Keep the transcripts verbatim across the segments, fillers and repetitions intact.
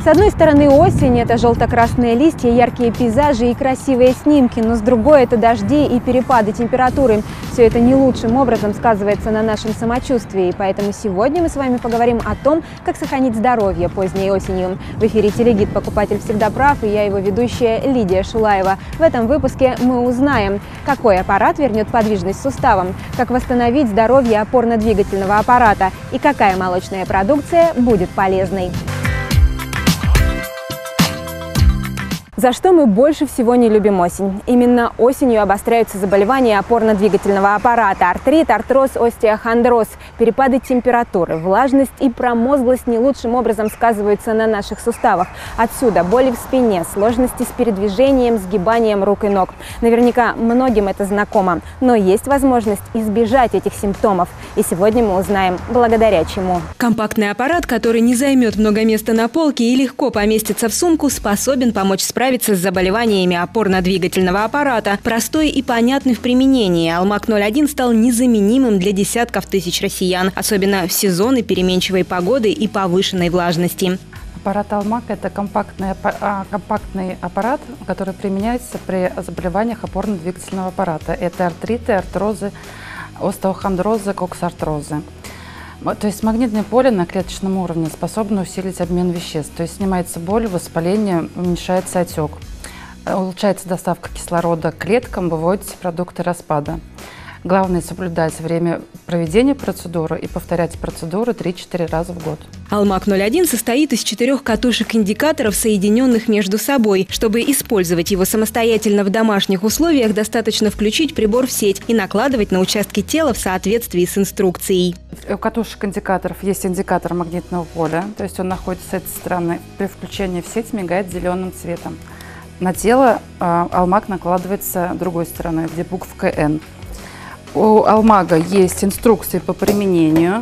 С одной стороны, осень – это желто-красные листья, яркие пейзажи и красивые снимки, но с другой – это дожди и перепады температуры. Все это не лучшим образом сказывается на нашем самочувствии, и поэтому сегодня мы с вами поговорим о том, как сохранить здоровье поздней осенью. В эфире «Телегид. Покупатель всегда прав» и я, его ведущая Лидия Шулаева. В этом выпуске мы узнаем, какой аппарат вернет подвижность суставам, как восстановить здоровье опорно-двигательного аппарата и какая молочная продукция будет полезной. За что мы больше всего не любим осень? Именно осенью обостряются заболевания опорно-двигательного аппарата: артрит, артроз, остеохондроз. Перепады температуры, влажность и промозглость не лучшим образом сказываются на наших суставах. Отсюда боли в спине, сложности с передвижением, сгибанием рук и ног. Наверняка многим это знакомо, но есть возможность избежать этих симптомов. И сегодня мы узнаем, благодаря чему. Компактный аппарат, который не займет много места на полке и легко поместится в сумку, способен помочь справиться с заболеваниями опорно-двигательного аппарата. Простой и понятный в применении, Алмак ноль один стал незаменимым для десятков тысяч россиян, особенно в сезоны переменчивой погоды и повышенной влажности. Аппарат Алмак – это компактный, компактный аппарат, который применяется при заболеваниях опорно-двигательного аппарата. Это артриты, артрозы, остеохондрозы, коксартрозы. То есть магнитное поле на клеточном уровне способно усилить обмен веществ, то есть снимается боль, воспаление, уменьшается отек, улучшается доставка кислорода к клеткам, выводятся продукты распада. Главное соблюдать время проведения процедуры и повторять процедуру три-четыре раза в год. Алмак ноль один состоит из четырех катушек-индикаторов, соединенных между собой. Чтобы использовать его самостоятельно в домашних условиях, достаточно включить прибор в сеть и накладывать на участки тела в соответствии с инструкцией. У катушек-индикаторов есть индикатор магнитного поля, то есть он находится с этой стороны. При включении в сеть мигает зеленым цветом. На тело э, Алмак накладывается другой стороной, где буковка Н. У Алмага есть инструкции по применению,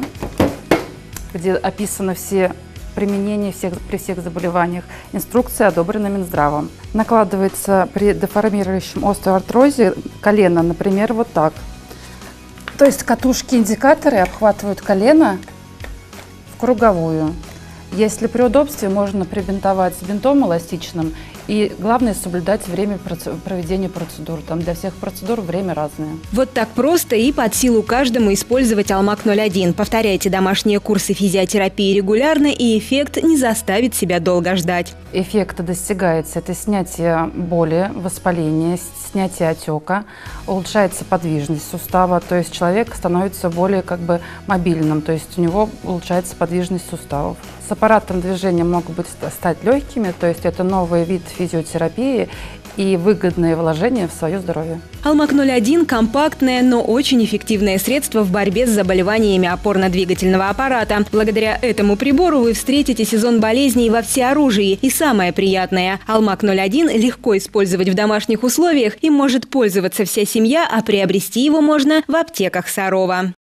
где описаны все применения всех, при всех заболеваниях. Инструкция одобрена Минздравом. Накладывается при деформирующем остеоартрозе колено, например, вот так. То есть катушки-индикаторы обхватывают колено в круговую. Если при удобстве, можно прибинтовать с бинтом эластичным. И главное соблюдать время проведения процедур. Там для всех процедур время разное. Вот так просто и под силу каждому использовать Алмак ноль один. Повторяйте домашние курсы физиотерапии регулярно, и эффект не заставит себя долго ждать. Эффект достигается. Это снятие боли, воспаления, снятие отека, улучшается подвижность сустава. То есть человек становится более как бы мобильным. То есть у него улучшается подвижность суставов. С аппаратом движения могут быть, стать легкими. То есть это новый вид физиотерапии и выгодные вложения в свое здоровье. Алмак ноль один – компактное, но очень эффективное средство в борьбе с заболеваниями опорно-двигательного аппарата. Благодаря этому прибору вы встретите сезон болезней во всеоружии. И самое приятное – Алмак ноль один легко использовать в домашних условиях и может пользоваться вся семья, а приобрести его можно в аптеках Сарова.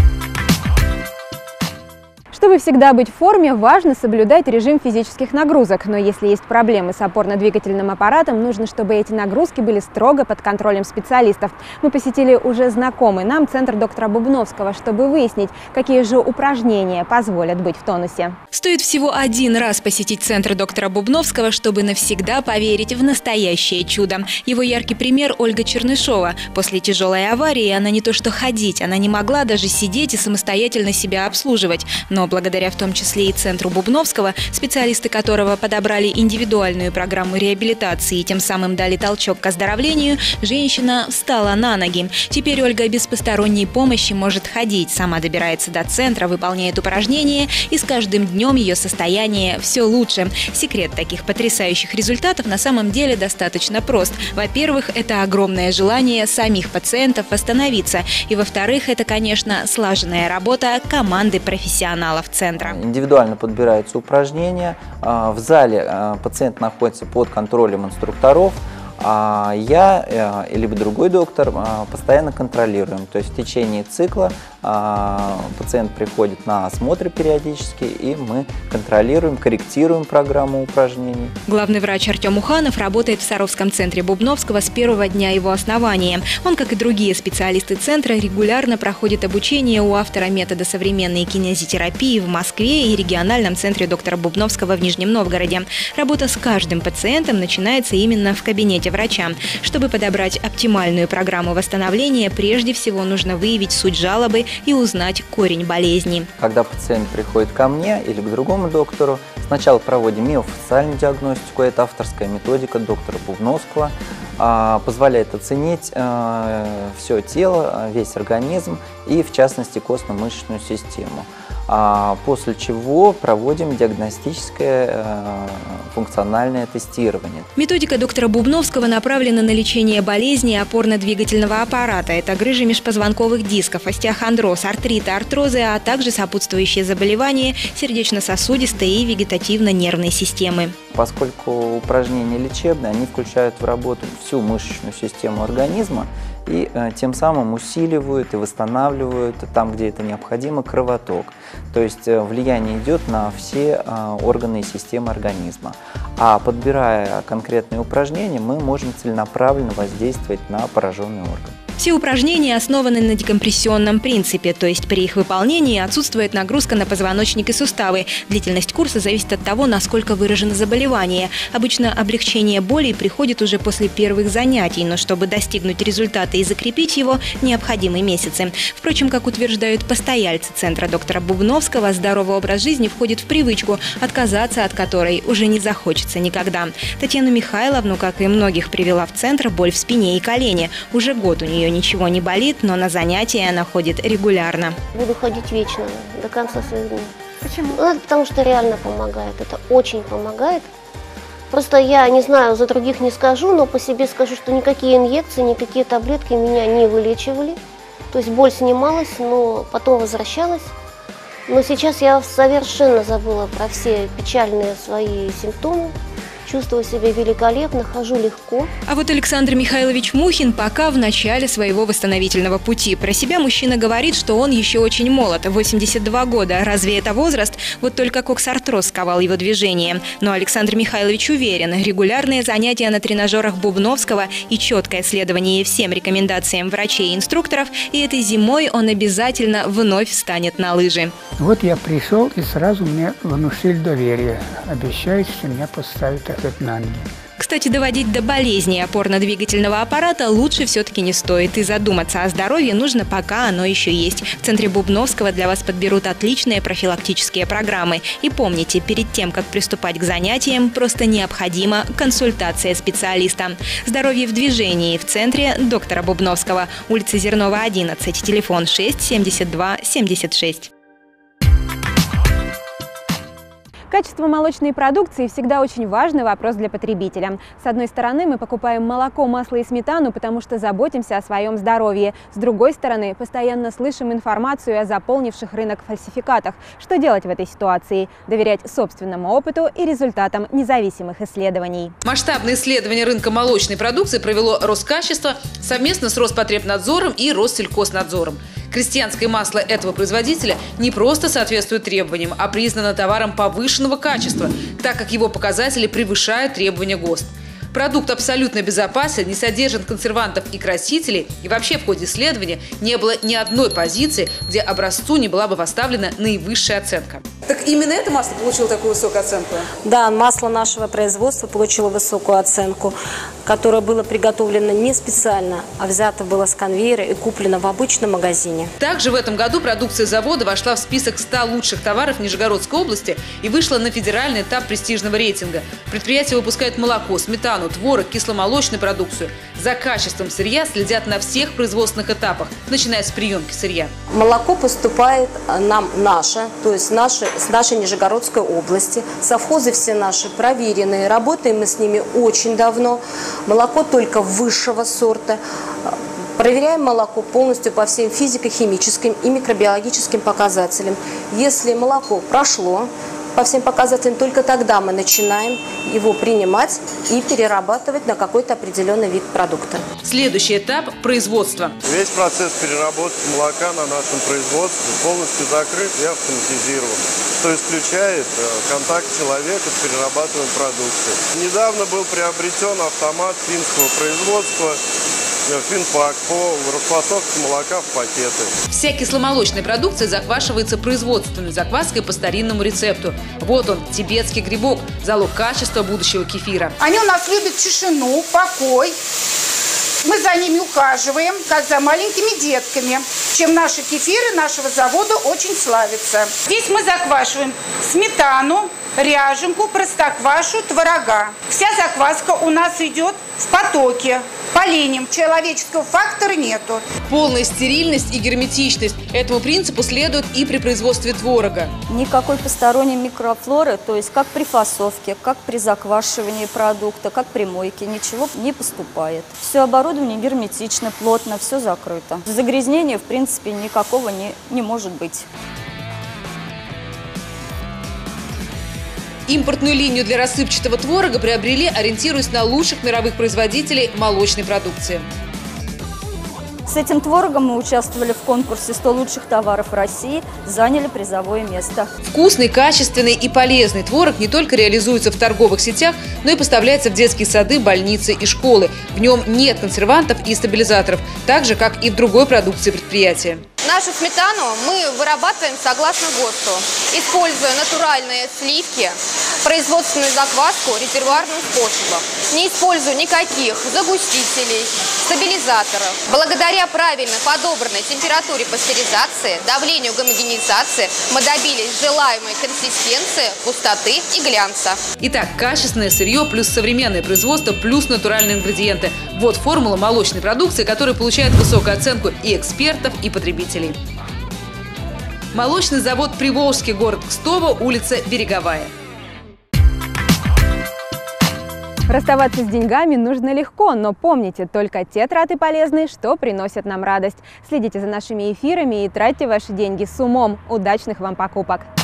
Чтобы всегда быть в форме, важно соблюдать режим физических нагрузок. Но если есть проблемы с опорно-двигательным аппаратом, нужно, чтобы эти нагрузки были строго под контролем специалистов. Мы посетили уже знакомый нам центр доктора Бубновского, чтобы выяснить, какие же упражнения позволят быть в тонусе. Стоит всего один раз посетить центр доктора Бубновского, чтобы навсегда поверить в настоящее чудо. Его яркий пример – Ольга Чернышова. После тяжелой аварии она не то что ходить, она не могла даже сидеть и самостоятельно себя обслуживать. Но благодаря в том числе и центру Бубновского, специалисты которого подобрали индивидуальную программу реабилитации и тем самым дали толчок к оздоровлению, женщина встала на ноги. Теперь Ольга без посторонней помощи может ходить, сама добирается до центра, выполняет упражнения, и с каждым днем ее состояние все лучше. Секрет таких потрясающих результатов на самом деле достаточно прост. Во-первых, это огромное желание самих пациентов восстановиться. И во-вторых, это, конечно, слаженная работа команды профессионалов центра. Индивидуально подбираются упражнения. В зале пациент находится под контролем инструкторов. А я, либо другой доктор, постоянно контролируем. То есть в течение цикла пациент приходит на осмотры периодически, и мы контролируем, корректируем программу упражнений. Главный врач Артем Уханов работает в Саровском центре Бубновского с первого дня его основания. Он, как и другие специалисты центра, регулярно проходит обучение у автора метода современной кинезитерапии в Москве и региональном центре доктора Бубновского в Нижнем Новгороде. Работа с каждым пациентом начинается именно в кабинете врача. Чтобы подобрать оптимальную программу восстановления, прежде всего нужно выявить суть жалобы и узнать корень болезни. Когда пациент приходит ко мне или к другому доктору, сначала проводим миофасциальную диагностику, это авторская методика доктора Бубновского, позволяет оценить все тело, весь организм и, в частности, костно-мышечную систему. После чего проводим диагностическое функциональное тестирование. Методика доктора Бубновского направлена на лечение болезней опорно-двигательного аппарата. Это грыжи межпозвонковых дисков, остеохондроз, артриты, артрозы, а также сопутствующие заболевания сердечно-сосудистой и вегетативно-нервной системы. Поскольку упражнения лечебные, они включают в работу всю мышечную систему организма и э, тем самым усиливают и восстанавливают там, где это необходимо, кровоток. То есть э, влияние идет на все э, органы и системы организма. А подбирая конкретные упражнения, мы можем целенаправленно воздействовать на пораженный орган. Все упражнения основаны на декомпрессионном принципе, то есть при их выполнении отсутствует нагрузка на позвоночник и суставы. Длительность курса зависит от того, насколько выражено заболевание. Обычно облегчение боли приходит уже после первых занятий, но чтобы достигнуть результата и закрепить его, необходимы месяцы. Впрочем, как утверждают постояльцы центра доктора Бубновского, здоровый образ жизни входит в привычку, отказаться от которой уже не захочется никогда. Татьяну Михайловну, как и многих, привела в центр боль в спине и колене. Уже год у нее ничего не болит, но на занятия она ходит регулярно. Буду ходить вечно, до конца своих дней. Почему? Ну, это потому что реально помогает, это очень помогает. Просто я не знаю, за других не скажу, но по себе скажу, что никакие инъекции, никакие таблетки меня не вылечивали. То есть боль снималась, но потом возвращалась. Но сейчас я совершенно забыла про все печальные свои симптомы. Чувствую себя великолепно, хожу легко. А вот Александр Михайлович Мухин пока в начале своего восстановительного пути. Про себя мужчина говорит, что он еще очень молод, восемьдесят два года. Разве это возраст? Вот только коксартроз сковал его движение. Но Александр Михайлович уверен, регулярные занятия на тренажерах Бубновского и четкое следование всем рекомендациям врачей и инструкторов, и этой зимой он обязательно вновь встанет на лыжи. Вот я пришел, и сразу мне внушили доверие. Обещают, что меня поставят опять на ноги. Кстати, доводить до болезни опорно-двигательного аппарата лучше все-таки не стоит. И задуматься о здоровье нужно, пока оно еще есть. В центре Бубновского для вас подберут отличные профилактические программы. И помните, перед тем, как приступать к занятиям, просто необходима консультация специалиста. Здоровье в движении в центре доктора Бубновского. Улица Зернова, одиннадцать, телефон шесть семьдесят два семьдесят шесть. Качество молочной продукции всегда очень важный вопрос для потребителя. С одной стороны, мы покупаем молоко, масло и сметану, потому что заботимся о своем здоровье. С другой стороны, постоянно слышим информацию о заполнивших рынок фальсификатах. Что делать в этой ситуации? Доверять собственному опыту и результатам независимых исследований. Масштабное исследование рынка молочной продукции провело Роскачество совместно с Роспотребнадзором и Россельхознадзором. Крестьянское масло этого производителя не просто соответствует требованиям, а признано товаром повышенного качества, так как его показатели превышают требования ГОСТ. Продукт абсолютно безопасен, не содержит консервантов и красителей, и вообще в ходе исследования не было ни одной позиции, где образцу не была бы поставлена наивысшая оценка. Так именно это масло получило такую высокую оценку? Да, масло нашего производства получило высокую оценку, которое было приготовлено не специально, а взято было с конвейера и куплено в обычном магазине. Также в этом году продукция завода вошла в список ста лучших товаров Нижегородской области и вышла на федеральный этап престижного рейтинга. Предприятие выпускает молоко, сметану, творог, кисломолочную продукцию. За качеством сырья следят на всех производственных этапах, начиная с приемки сырья. Молоко поступает нам наше, то есть наши, с нашей Нижегородской области. Совхозы все наши проверенные, работаем мы с ними очень давно. Молоко только высшего сорта. Проверяем молоко полностью по всем физико-химическим и микробиологическим показателям. Если молоко прошло по всем показателям, только тогда мы начинаем его принимать и перерабатывать на какой-то определенный вид продукта. Следующий этап – производство. Весь процесс переработки молока на нашем производстве полностью закрыт и автоматизирован, что исключает контакт человека с перерабатываемой продукцией. Недавно был приобретен автомат финского производства «Финпак» по расфасовке молока в пакеты. Вся кисломолочная продукция заквашивается производственной закваской по старинному рецепту. Вот он, тибетский грибок, залог качества будущего кефира. Они у нас любят тишину, покой. Мы за ними ухаживаем, как за маленькими детками, чем наши кефиры нашего завода очень славятся. Здесь мы заквашиваем сметану, ряженку, простоквашу, творога. Вся закваска у нас идет в потоке. По линиям человеческого фактора нету. Полная стерильность и герметичность. Этому принципу следует и при производстве творога. Никакой посторонней микрофлоры, то есть как при фасовке, как при заквашивании продукта, как при мойке, ничего не поступает. Все оборудование герметично, плотно, все закрыто. Загрязнения, в принципе, никакого не, не может быть. Импортную линию для рассыпчатого творога приобрели, ориентируясь на лучших мировых производителей молочной продукции. С этим творогом мы участвовали в конкурсе сто лучших товаров России, заняли призовое место. Вкусный, качественный и полезный творог не только реализуется в торговых сетях, но и поставляется в детские сады, больницы и школы. В нем нет консервантов и стабилизаторов, так же, как и в другой продукции предприятия. Нашу сметану мы вырабатываем согласно ГОСТу, используя натуральные сливки, производственную закваску резервуарным способом. Не используя никаких загустителей, стабилизаторов. Благодаря правильно подобранной температуре пастеризации, давлению гомогенизации мы добились желаемой консистенции, густоты и глянца. Итак, качественное сырье плюс современное производство плюс натуральные ингредиенты. Вот формула молочной продукции, которая получает высокую оценку и экспертов, и потребителей. Молочный завод «Приволжский», город Кстово, улица Береговая. Расставаться с деньгами нужно легко, но помните, только те траты полезны, что приносят нам радость. Следите за нашими эфирами и тратьте ваши деньги с умом. Удачных вам покупок!